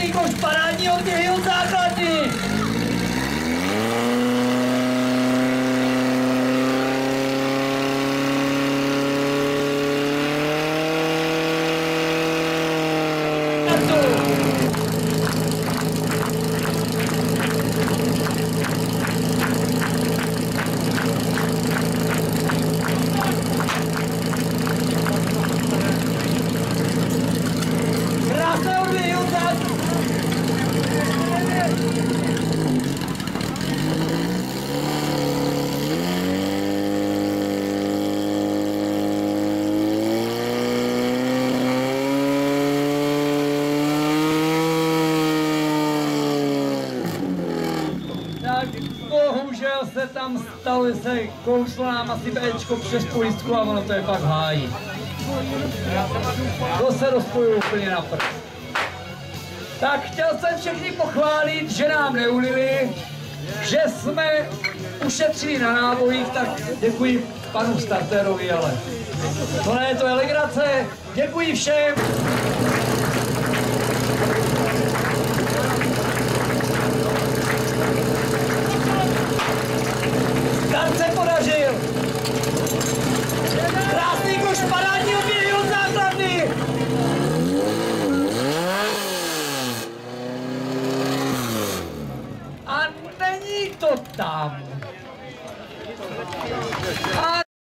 Zlatý koš, parádní odběhy od základny. Bohužel se tam stalo, že se kouslo nám asi Bčko přes pojistku a ono to je pak v háji. To se rozpojují úplně na prd. Tak chtěl jsem všechny pochválit, že nám neulili, že jsme ušetřili na nábojích, tak děkuji panu startérovi, ale to ne, to je legrace. Děkuji všem.